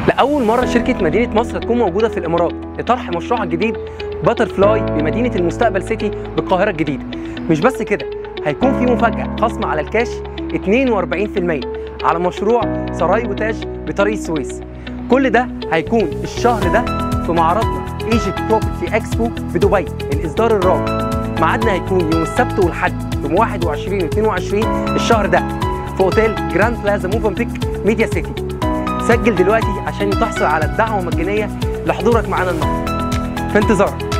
لأول مرة شركة مدينة مصر تكون موجودة في الإمارات لطرح مشروعها الجديد باتر فلاي بمدينة المستقبل سيتي بالقاهرة الجديدة. مش بس كده، هيكون في مفاجأة خصم على الكاش 42% على مشروع سراي وتاج بطريق السويس. كل ده هيكون الشهر ده في معرضنا ايجيبت بروبرتي اكسبو في دبي الإصدار الرابع. ميعادنا هيكون يوم السبت والحد يوم 21 و 22 الشهر ده في اوتيل جراند بلازا موفنبيك ميديا سيتي. سجل دلوقتي عشان تحصل على الدعوة المجانية لحضورك معانا النهارده. في انتظارك.